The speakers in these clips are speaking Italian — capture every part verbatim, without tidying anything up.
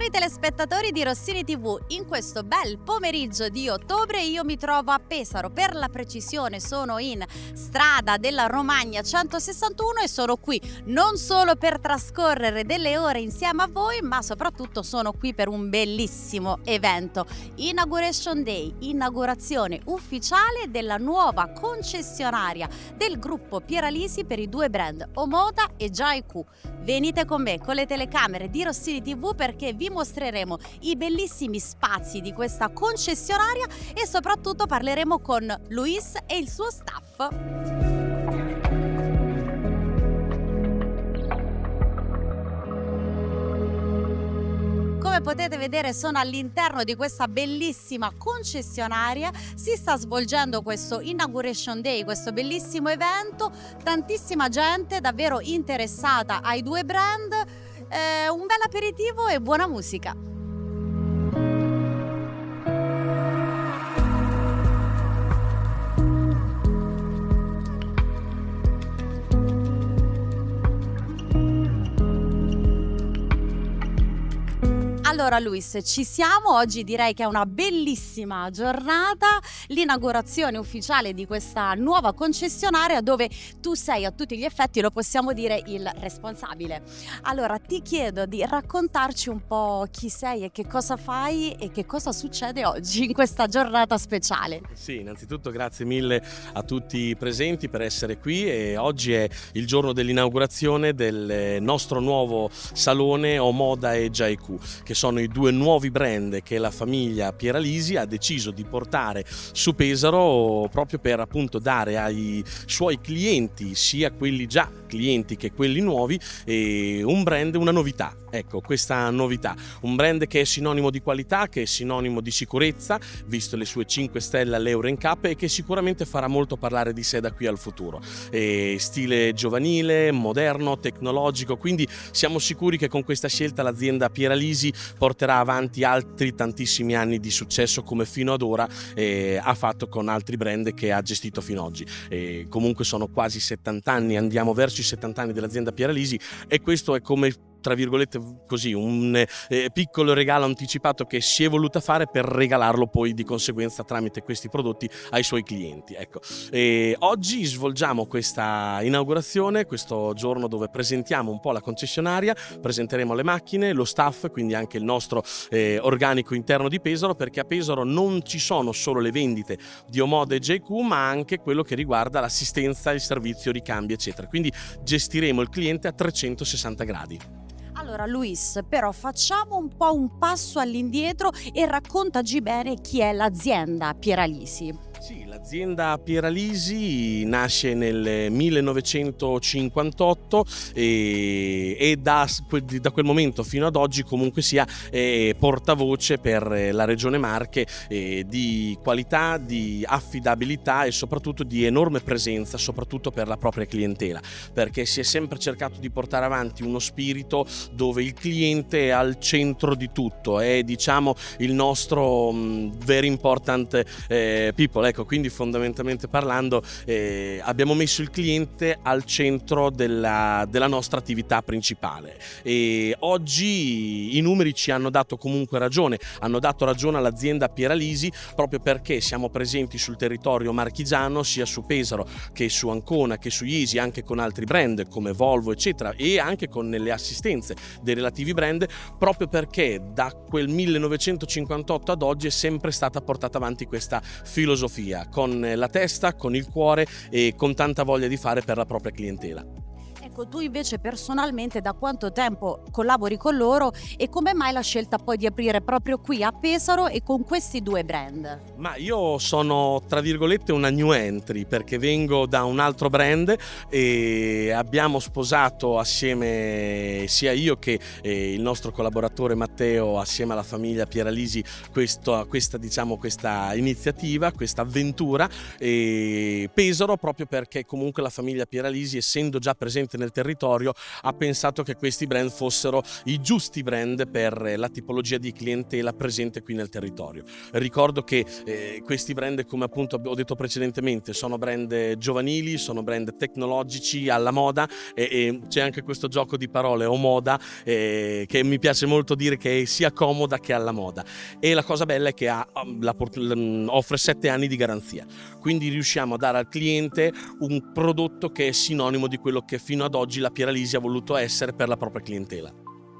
Cari telespettatori di Rossini tivù, in questo bel pomeriggio di ottobre io mi trovo a Pesaro, per la precisione sono in strada della Romagna centosessantuno e sono qui non solo per trascorrere delle ore insieme a voi, ma soprattutto sono qui per un bellissimo evento, Inauguration Day, inaugurazione ufficiale della nuova concessionaria del gruppo Pieralisi per i due brand Omoda e Jaiku. Venite con me con le telecamere di Rossini tivù perché vi mostreremo i bellissimi spazi di questa concessionaria e soprattutto parleremo con Luis e il suo staff. Come potete vedere sono all'interno di questa bellissima concessionaria, si sta svolgendo questo Inauguration Day, questo bellissimo evento, tantissima gente davvero interessata ai due brand, eh, un bel aperitivo e buona musica. Allora Luis, ci siamo, oggi direi che è una bellissima giornata, l'inaugurazione ufficiale di questa nuova concessionaria dove tu sei a tutti gli effetti, lo possiamo dire, il responsabile. Allora ti chiedo di raccontarci un po' chi sei e che cosa fai e che cosa succede oggi in questa giornata speciale. Sì, innanzitutto grazie mille a tutti i presenti per essere qui e oggi è il giorno dell'inaugurazione del nostro nuovo salone Omoda e Jaiku, che sono i due nuovi brand che la famiglia Pieralisi ha deciso di portare su Pesaro proprio per appunto dare ai suoi clienti, sia quelli già clienti che quelli nuovi, e un brand, una novità. Ecco, questa novità, un brand che è sinonimo di qualità, che è sinonimo di sicurezza, visto le sue cinque stelle all'Eurencap, e che sicuramente farà molto parlare di sé da qui al futuro. E stile giovanile, moderno, tecnologico, quindi siamo sicuri che con questa scelta l'azienda Pieralisi porterà avanti altri tantissimi anni di successo come fino ad ora eh, ha fatto con altri brand che ha gestito fino ad oggi. E comunque sono quasi settanta anni, andiamo verso i settanta anni dell'azienda Pieralisi e questo è come, tra virgolette così, un eh, piccolo regalo anticipato che si è voluta fare per regalarlo poi di conseguenza tramite questi prodotti ai suoi clienti. Ecco. E oggi svolgiamo questa inaugurazione, questo giorno dove presentiamo un po' la concessionaria, presenteremo le macchine, lo staff, quindi anche il nostro eh, organico interno di Pesaro, perché a Pesaro non ci sono solo le vendite di Omoda e Jaiku, ma anche quello che riguarda l'assistenza, il servizio, ricambi eccetera, quindi gestiremo il cliente a trecentosessanta gradi. Allora Luis, però facciamo un po' un passo all'indietro e raccontaci bene chi è l'azienda Pieralisi. Sì, l'azienda Pieralisi nasce nel millenovecentocinquantotto e, e da, da quel momento fino ad oggi comunque sia eh, portavoce per la regione Marche eh, di qualità, di affidabilità e soprattutto di enorme presenza, soprattutto per la propria clientela, perché si è sempre cercato di portare avanti uno spirito dove il cliente è al centro di tutto, è diciamo il nostro um, very important eh, people. Ecco, quindi fondamentalmente parlando eh, abbiamo messo il cliente al centro della, della nostra attività principale e oggi i numeri ci hanno dato comunque ragione, hanno dato ragione all'azienda Pieralisi proprio perché siamo presenti sul territorio marchigiano, sia su Pesaro che su Ancona che su Jesi, anche con altri brand come Volvo eccetera, e anche con le assistenze dei relativi brand, proprio perché da quel millenovecentocinquantotto ad oggi è sempre stata portata avanti questa filosofia con la testa, con il cuore e con tanta voglia di fare per la propria clientela. Ecco, tu invece personalmente da quanto tempo collabori con loro e come mai la scelta poi di aprire proprio qui a Pesaro e con questi due brand? Ma io sono tra virgolette una new entry perché vengo da un altro brand e abbiamo sposato assieme sia io che eh, il nostro collaboratore Matteo assieme alla famiglia Pieralisi questo, questa, diciamo, questa iniziativa, questa avventura e Pesaro proprio perché comunque la famiglia Pieralisi, essendo già presente nel nel territorio, ha pensato che questi brand fossero i giusti brand per la tipologia di clientela presente qui nel territorio. Ricordo che eh, questi brand, come appunto ho detto precedentemente, sono brand giovanili, sono brand tecnologici, alla moda, e, e c'è anche questo gioco di parole, o moda, eh, che mi piace molto dire che è sia comoda che alla moda. E la cosa bella è che ha, la, offre sette anni di garanzia, quindi riusciamo a dare al cliente un prodotto che è sinonimo di quello che fino ad oggi la Pieralisi ha voluto essere per la propria clientela.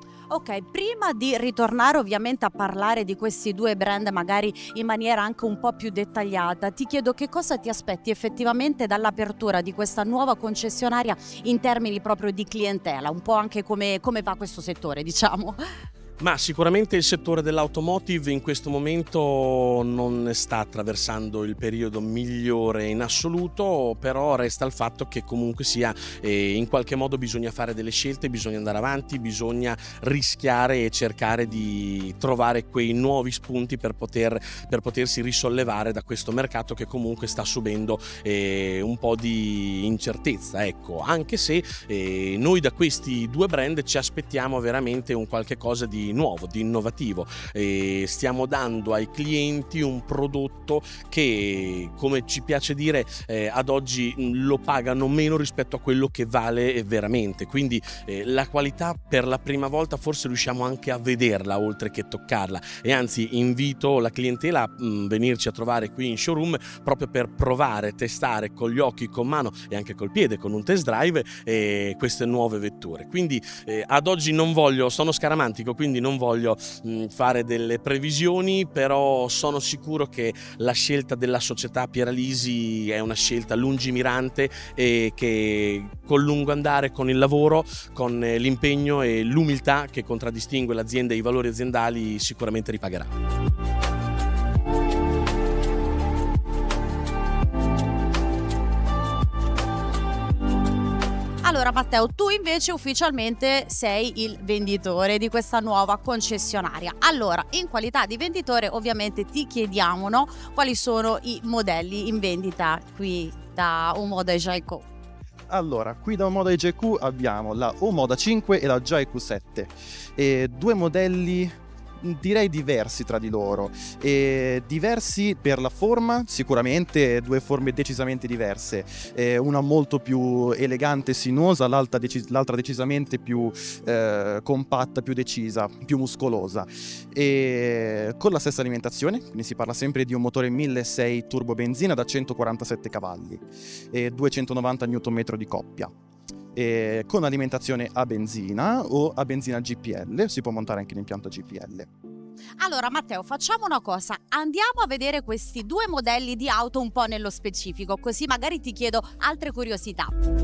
Ok, prima di ritornare ovviamente a parlare di questi due brand magari in maniera anche un po' più dettagliata, ti chiedo che cosa ti aspetti effettivamente dall'apertura di questa nuova concessionaria in termini proprio di clientela, un po' anche come, come va questo settore, diciamo. Ma sicuramente il settore dell'automotive in questo momento non sta attraversando il periodo migliore in assoluto, però resta il fatto che comunque sia eh, in qualche modo bisogna fare delle scelte, bisogna andare avanti, bisogna rischiare e cercare di trovare quei nuovi spunti per, poter, per potersi risollevare da questo mercato che comunque sta subendo eh, un po' di incertezza, ecco, anche se eh, noi da questi due brand ci aspettiamo veramente un qualche cosa di nuovo, di innovativo, e stiamo dando ai clienti un prodotto che, come ci piace dire, eh, ad oggi lo pagano meno rispetto a quello che vale veramente, quindi eh, la qualità per la prima volta forse riusciamo anche a vederla oltre che toccarla, e anzi invito la clientela a mh, venirci a trovare qui in showroom proprio per provare, testare con gli occhi, con mano e anche col piede, con un test drive, eh, queste nuove vetture. Quindi eh, ad oggi non voglio, sono scaramantico, quindi non voglio mh, fare delle previsioni, però sono sicuro che la scelta della società Pieralisi è una scelta lungimirante e che col lungo andare, con il lavoro, con l'impegno e l'umiltà che contraddistingue l'azienda e i valori aziendali sicuramente ripagherà. Allora Matteo, tu invece ufficialmente sei il venditore di questa nuova concessionaria. Allora, in qualità di venditore ovviamente ti chiediamo, no, quali sono i modelli in vendita qui da Omoda e Jayco. Allora, qui da Omoda e Jayco abbiamo la Omoda cinque e la Jayco sette, e due modelli direi diversi tra di loro, e diversi per la forma, sicuramente due forme decisamente diverse, e una molto più elegante e sinuosa, l'altra, decis- l'altra decisamente più eh, compatta, più decisa, più muscolosa, e con la stessa alimentazione, quindi si parla sempre di un motore milleseicento turbo benzina da centoquarantasette cavalli e duecentonovanta newton metri di coppia. E con alimentazione a benzina o a benzina G P L, si può montare anche l'impianto G P L. Allora Matteo, facciamo una cosa, andiamo a vedere questi due modelli di auto un po' nello specifico, così magari ti chiedo altre curiosità.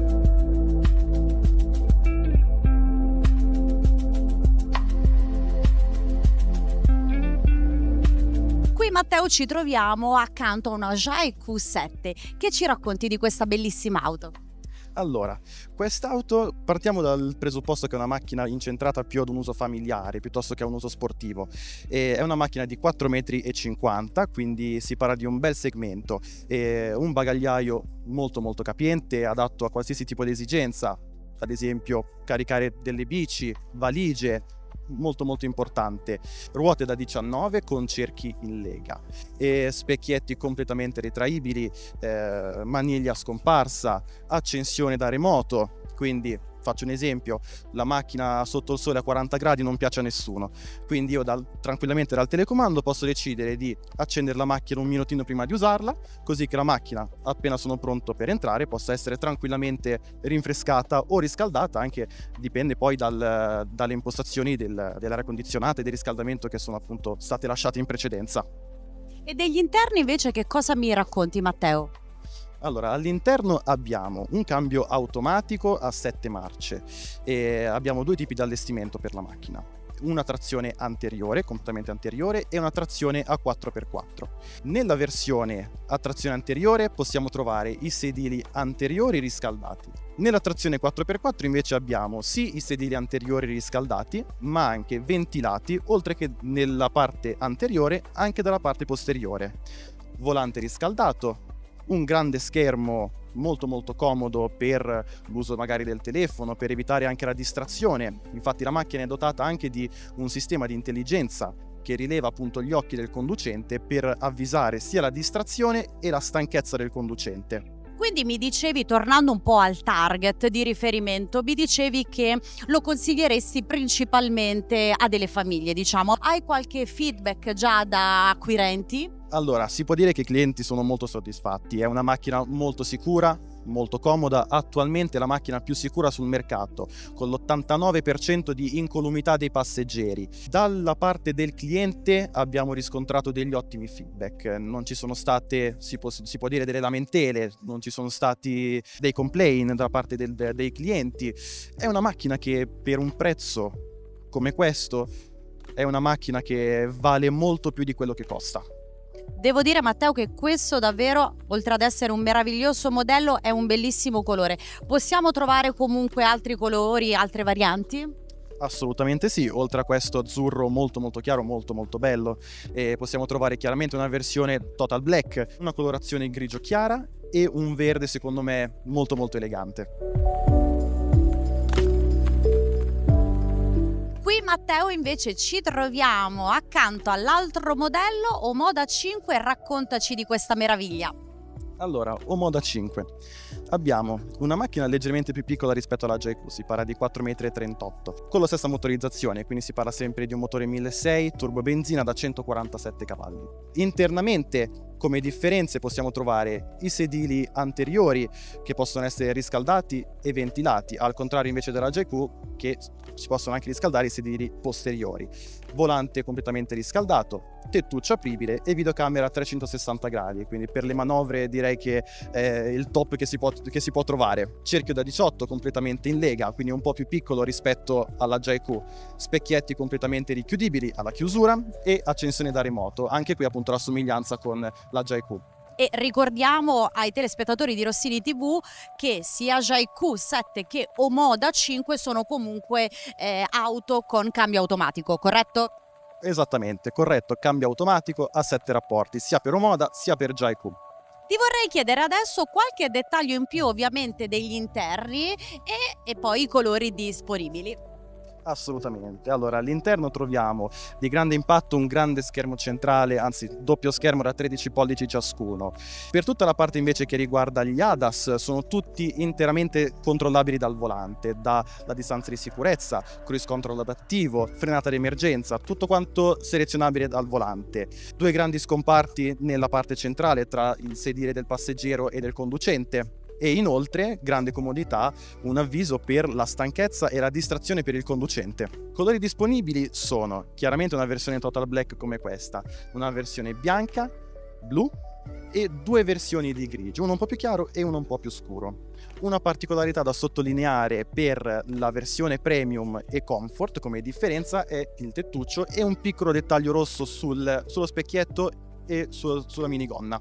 Qui Matteo ci troviamo accanto a una Jayco sette, che ci racconti di questa bellissima auto? Allora, quest'auto, partiamo dal presupposto che è una macchina incentrata più ad un uso familiare piuttosto che a un uso sportivo. E è una macchina di quattro metri e cinquanta, quindi si parla di un bel segmento, e un bagagliaio molto molto capiente, adatto a qualsiasi tipo di esigenza, ad esempio caricare delle bici, valigie, molto molto importante, ruote da diciannove con cerchi in lega e specchietti completamente retraibili, eh, maniglia scomparsa, accensione da remoto, quindi faccio un esempio, la macchina sotto il sole a quaranta gradi non piace a nessuno, quindi io dal, tranquillamente dal telecomando posso decidere di accendere la macchina un minutino prima di usarla, così che la macchina, appena sono pronto per entrare, possa essere tranquillamente rinfrescata o riscaldata, anche dipende poi dal, dalle impostazioni del, dell'aria condizionata e del riscaldamento che sono appunto state lasciate in precedenza. E degli interni invece che cosa mi racconti Matteo? Allora, all'interno abbiamo un cambio automatico a sette marce e abbiamo due tipi di allestimento per la macchina. Una trazione anteriore, completamente anteriore, e una trazione a quattro per quattro. Nella versione a trazione anteriore possiamo trovare i sedili anteriori riscaldati. Nella trazione quattro per quattro invece abbiamo sì i sedili anteriori riscaldati, ma anche ventilati, oltre che nella parte anteriore anche dalla parte posteriore. Volante riscaldato, un grande schermo molto molto comodo per l'uso magari del telefono, per evitare anche la distrazione. Infatti la macchina è dotata anche di un sistema di intelligenza che rileva appunto gli occhi del conducente per avvisare sia la distrazione e la stanchezza del conducente. Quindi mi dicevi, tornando un po' al target di riferimento, mi dicevi che lo consiglieresti principalmente a delle famiglie, diciamo. Hai qualche feedback già da acquirenti? Allora, si può dire che i clienti sono molto soddisfatti, è una macchina molto sicura, molto comoda, attualmente la macchina più sicura sul mercato, con l'ottantanove per cento di incolumità dei passeggeri. Dalla parte del cliente abbiamo riscontrato degli ottimi feedback, non ci sono state, si può, si può dire, delle lamentele, non ci sono stati dei complaint da parte del, dei clienti. È una macchina che per un prezzo come questo è una macchina che vale molto più di quello che costa. Devo dire, Matteo, che questo davvero, oltre ad essere un meraviglioso modello, è un bellissimo colore. Possiamo trovare comunque altri colori, altre varianti? Assolutamente sì, oltre a questo azzurro molto molto chiaro, molto molto bello, eh, possiamo trovare chiaramente una versione Total Black, una colorazione grigio chiara e un verde secondo me molto molto elegante. Qui, Matteo, invece ci troviamo accanto all'altro modello, Omoda cinque. Raccontaci di questa meraviglia. Allora, Omoda cinque. Abbiamo una macchina leggermente più piccola rispetto alla Jayco, si parla di quattro virgola trentotto metri, con la stessa motorizzazione, quindi si parla sempre di un motore milleseicento turbo benzina da centoquarantasette cavalli. Internamente, come differenze, possiamo trovare i sedili anteriori che possono essere riscaldati e ventilati, al contrario invece della Jayco che si possono anche riscaldare i sedili posteriori. Volante completamente riscaldato, tettuccio apribile e videocamera a trecentosessanta gradi, quindi per le manovre direi che è il top che si può, che si può trovare. Cerchio da diciotto completamente in lega, quindi un po' più piccolo rispetto alla Jayco. Specchietti completamente richiudibili alla chiusura e accensione da remoto, anche qui appunto la somiglianza con la Jayco. E ricordiamo ai telespettatori di Rossini tivù che sia Jayco sette che Omoda cinque sono comunque eh, auto con cambio automatico, corretto? Esattamente, corretto, cambio automatico a sette rapporti, sia per Omoda sia per Jayco. Ti vorrei chiedere adesso qualche dettaglio in più, ovviamente, degli interni e, e poi i colori disponibili. Assolutamente. Allora, all'interno troviamo di grande impatto un grande schermo centrale, anzi doppio schermo da tredici pollici ciascuno. Per tutta la parte invece che riguarda gli A D A S sono tutti interamente controllabili dal volante, dalla distanza di sicurezza, cruise control adattivo, frenata d'emergenza, tutto quanto selezionabile dal volante. Due grandi scomparti nella parte centrale tra il sedile del passeggero e del conducente. E inoltre, grande comodità, un avviso per la stanchezza e la distrazione per il conducente. Colori disponibili sono chiaramente una versione Total Black come questa, una versione bianca, blu e due versioni di grigio, uno un po' più chiaro e uno un po' più scuro. Una particolarità da sottolineare per la versione Premium e Comfort come differenza è il tettuccio e un piccolo dettaglio rosso sul, sullo specchietto e su, sulla minigonna.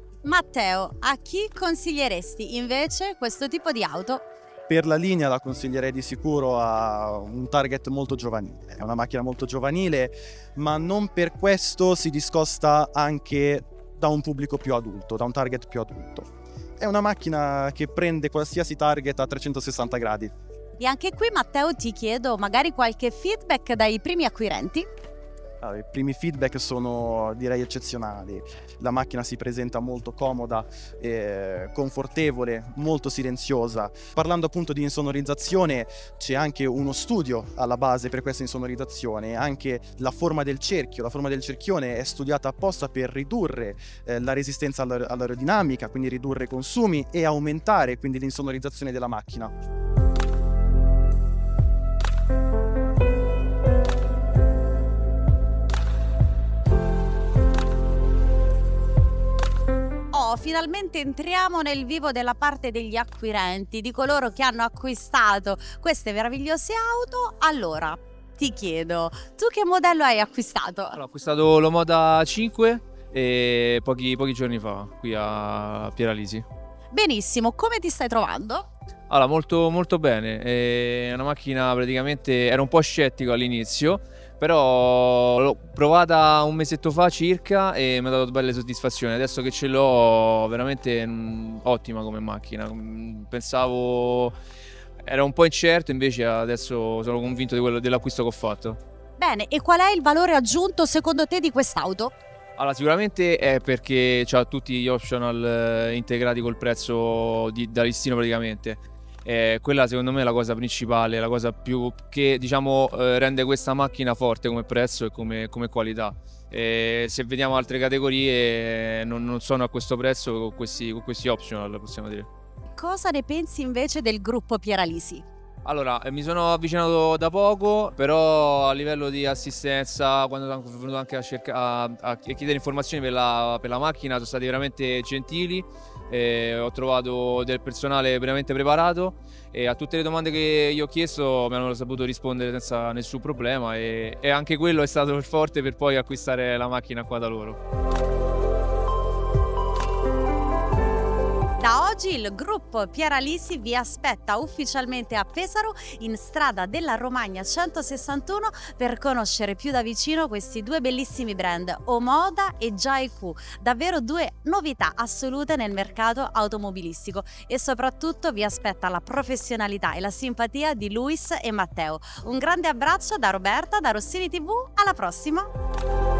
Matteo, a chi consiglieresti invece questo tipo di auto? Per la linea la consiglierei di sicuro a un target molto giovanile. È una macchina molto giovanile, ma non per questo si discosta anche da un pubblico più adulto, da un target più adulto. È una macchina che prende qualsiasi target a trecentosessanta gradi. E anche qui, Matteo, ti chiedo magari qualche feedback dai primi acquirenti? Allora, i primi feedback sono direi eccezionali. La macchina si presenta molto comoda, eh, confortevole, molto silenziosa. Parlando appunto di insonorizzazione, c'è anche uno studio alla base per questa insonorizzazione. Anche la forma del cerchio, la forma del cerchione è studiata apposta per ridurre eh, la resistenza all'aerodinamica, quindi ridurre i consumi e aumentare quindi l'insonorizzazione della macchina. Finalmente entriamo nel vivo della parte degli acquirenti, di coloro che hanno acquistato queste meravigliose auto. Allora, ti chiedo, tu che modello hai acquistato? Allora, ho acquistato l'Omoda cinque e pochi, pochi giorni fa qui a Pieralisi. Benissimo, come ti stai trovando? Allora, molto, molto bene, è una macchina praticamente, ero un po' scettico all'inizio, però l'ho provata un mesetto fa circa e mi ha dato belle soddisfazioni. Adesso che ce l'ho, veramente mh, ottima come macchina. Pensavo era un po' incerto, invece adesso sono convinto di quello dell'acquisto che ho fatto. Bene, e qual è il valore aggiunto secondo te di quest'auto? Allora, sicuramente è perché ha tutti gli optional eh, integrati col prezzo di, da listino praticamente. Eh, quella secondo me è la cosa principale, la cosa più che diciamo eh, rende questa macchina forte come prezzo e come, come qualità. Eh, se vediamo altre categorie non, non sono a questo prezzo con questi, con questi optional, possiamo dire. Cosa ne pensi invece del gruppo Pieralisi? Allora, eh, mi sono avvicinato da poco, però a livello di assistenza, quando sono venuto anche a, cerca- a, a chiedere informazioni per la, per la macchina, sono stati veramente gentili. Eh, ho trovato del personale veramente preparato e a tutte le domande che gli ho chiesto mi hanno saputo rispondere senza nessun problema, e, e anche quello è stato il forte per poi acquistare la macchina qua da loro. Da oggi il gruppo Pieralisi vi aspetta ufficialmente a Pesaro, in strada della Romagna centosessantuno, per conoscere più da vicino questi due bellissimi brand, Omoda e Jaiku, davvero due novità assolute nel mercato automobilistico, e soprattutto vi aspetta la professionalità e la simpatia di Luis e Matteo. Un grande abbraccio da Roberta, da Rossini tivù, alla prossima!